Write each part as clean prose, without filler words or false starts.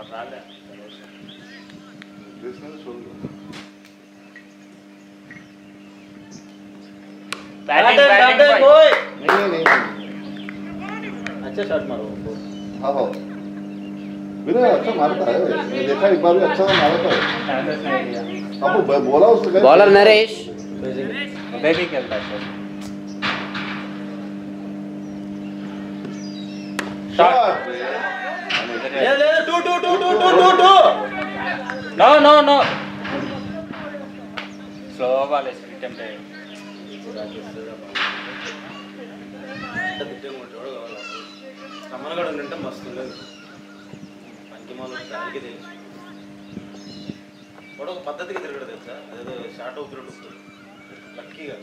अच्छा शॉट मारो। हाँ हाँ विनय अच्छा मारता है, मैंने देखा एक बार भी अच्छा मारता है। आपको बोला उसने बॉलर नरेश बेबी खेलता है शॉट ले two no slow ball attempt రమణగడ ఉంటే మస్తు ఉండదు పనికి మాలు దానికి తెలుసు వాడు ఒక పద్ధతికి తిరగడు తెలుసా అదేదో షార్ట్ ఊపిరి ఉంటుంది లక్కీగా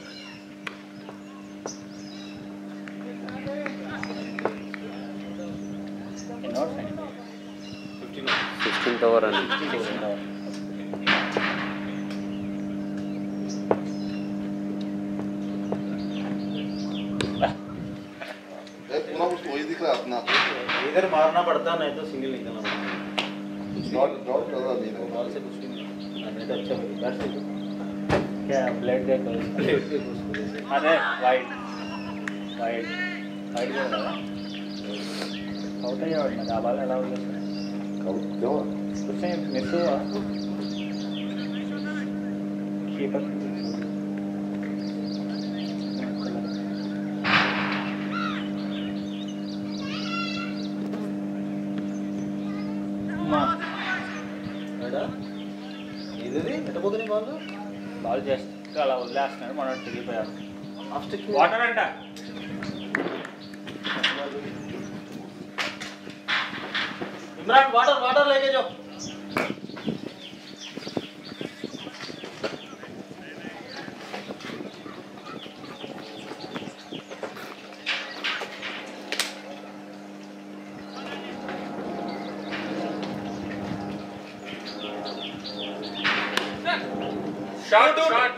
16th over అని इधर मारना पड़ता नहीं तो सिंगल निकलना ड्रॉप कर रहा नहीं बॉल से कुछ नहीं नहीं तो अच्छा बैट से क्या ब्लेड गए अरे वाइड वाइड वाइड हो रहा आउट है और ना बाल अलाउ कर क्यों कुछ नहीं मिस हुआ कीपर బాల్ జస్ట్ అలా వదిలేస్తున్నాడు మనం తిరిగిపోయారు వాటర్ అంట ఇమ్రాన్ వాటర్ లేకే జో Shot.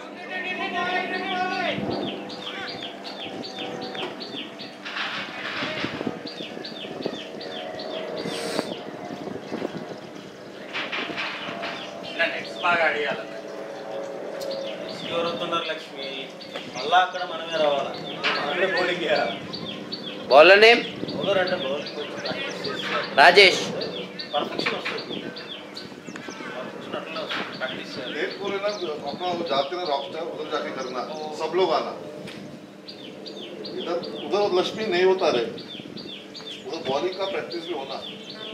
నెక్స్ట్ బాగా ఆడియాలి ఎవరుతున్నారు లక్ష్మి మళ్ళా అక్కడ మనమే రావాలా మనమే బౌలింగ్ చేయాలి బౌలర్ నేమ్ బౌలర్ అంటే బౌలింగ్ రాజేష్ పర్ఫెక్షన్ వస్తుంది लेट बोल ना अपना वो जाते ना रॉकस्टार उधर जाके करना सब लोग आना इधर उधर लक्ष्मी नहीं होता रे उधर बॉलिंग का प्रैक्टिस भी होना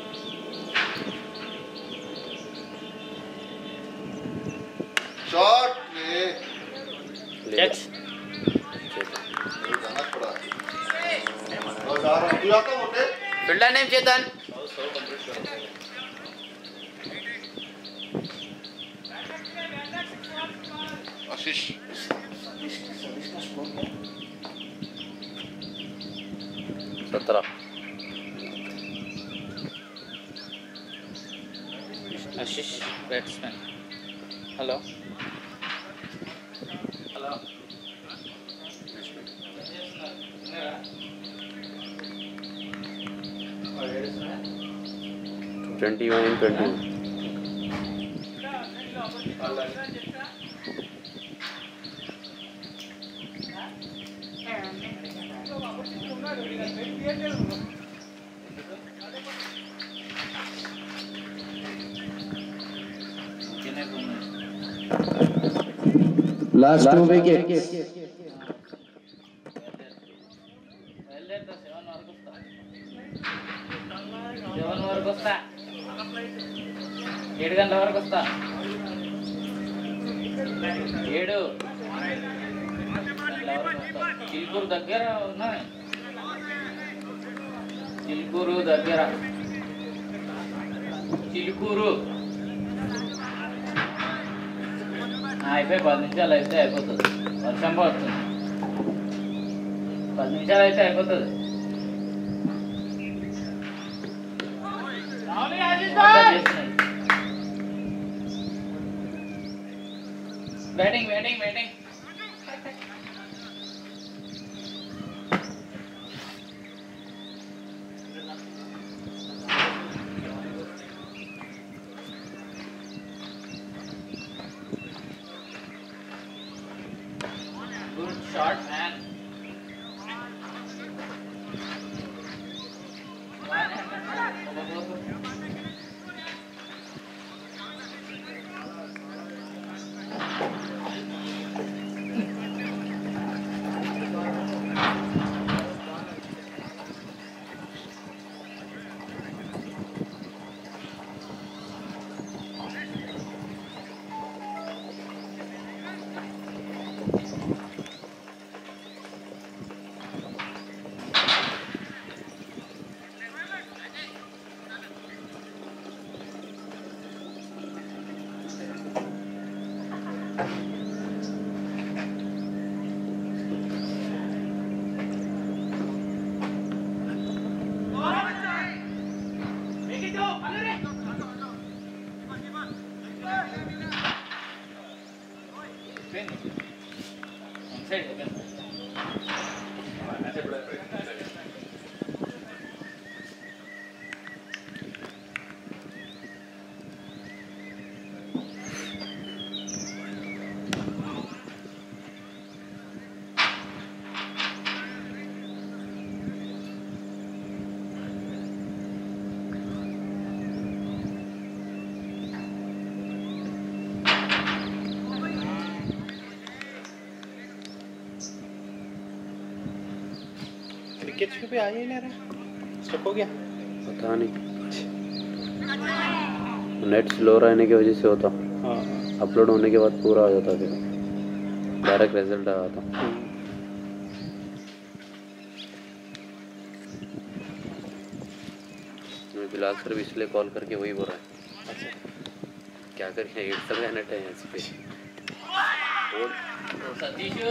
शॉट कैच जाना पड़ा और जा रहा तू आता मोटे fielder name Chetan Ashish 17 Ashish batsman hello hello 21 Last 2 wickets. 7 గంటల వరకు వస్తా 7 చిలుకూరు దగ్గర ఉన్నాయి చిలుకూరు అయిపోయి 10 నిమిషాలు అయితే అయిపోతుంది వర్షం పడుతుంది 10 నిమిషాలు అయితే అయిపోతుంది बैटिंग short man. क्रिकेट पे आ ही नहीं रहा, स्टक हो गया पता नहीं, नेट स्लो रहने की वजह से होता। हाँ अपलोड होने के बाद पूरा आ जाता, फिर डायरेक्ट रिजल्ट आ जाता। बिलाल सर भी इसलिए कॉल करके वही बोल रहा है। अच्छा क्या करें, एयरटेल का नेट है इस पे। Satish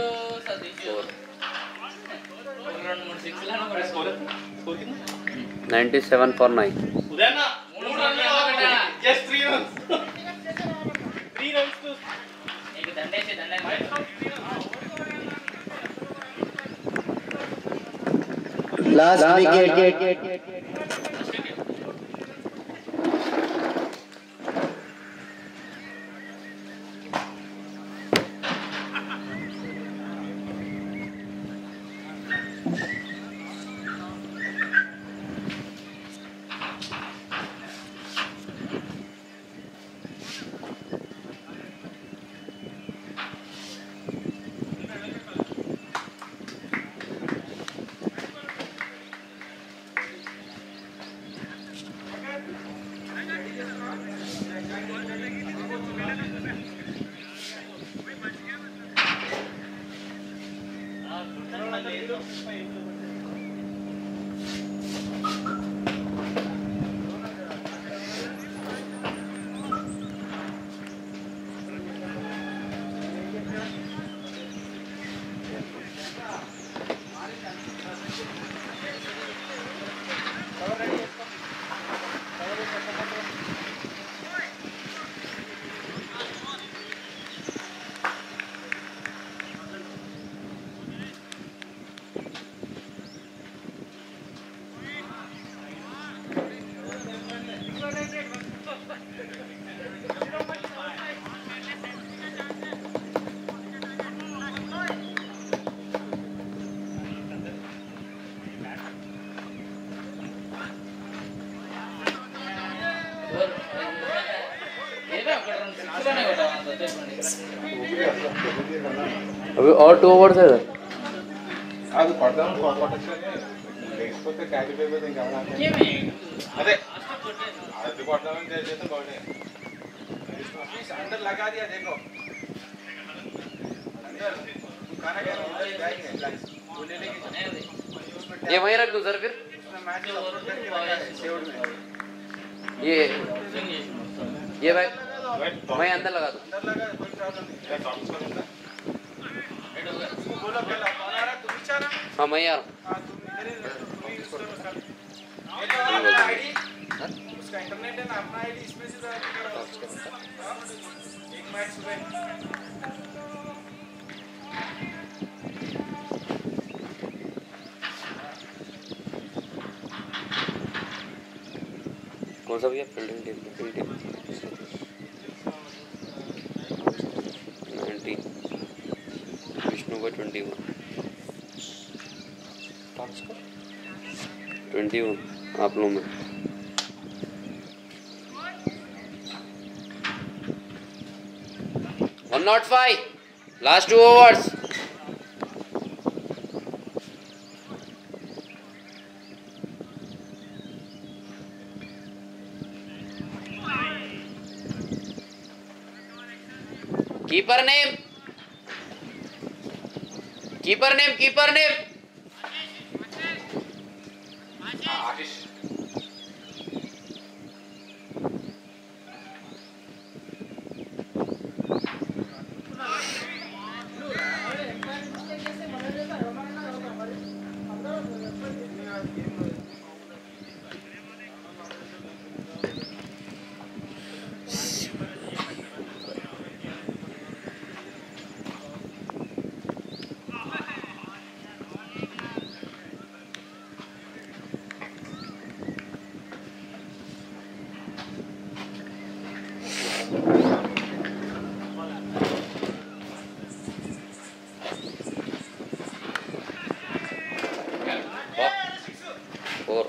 97 for 9. just 3 runs 3 runs to एक डंडे से Last wicket. अभी और 2 ओवर्स है सर। అది పడదాం కొట్టొచ్చని లేకపోతే క్యాచ్ అయిపోతే ఇంకా అదే అది కొడదామని చేస్తే బాగుండే अंदर लगा दिया देखो अंदर खाना क्या ये वहीं रख दूं सर फिर। ये भाई वहीं अंदर लगा दूं। अंदर लगा कोई प्रॉब्लम नहीं ट्रांसफर होता बोलो पहले कौन आ रहा तुम ही चाह रहा हाँ मैं आ रहा हूँ। हां तुम इधर ही तुम यूज करो उसका आईडी उसका इंटरनेट है ना अपना आईडी इसमें से करो एक मैच सुबह कौन सा भैया फील्डिंग टीम 19 विष्णु का 20 21. टॉप स्कोर 21 आप लोगों में. One not 5. Last 2 overs. Keeper name. Keeper name. Keeper name. Ashish Four.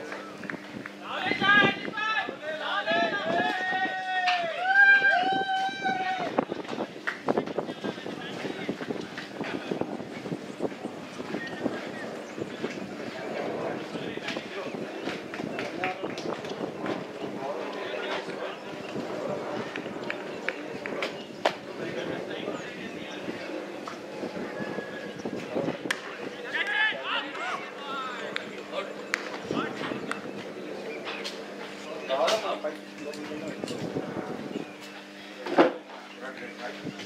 Right.